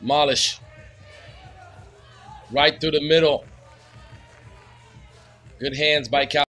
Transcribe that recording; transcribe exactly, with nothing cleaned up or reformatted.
Demolish. Right through the middle. Good hands by Cal.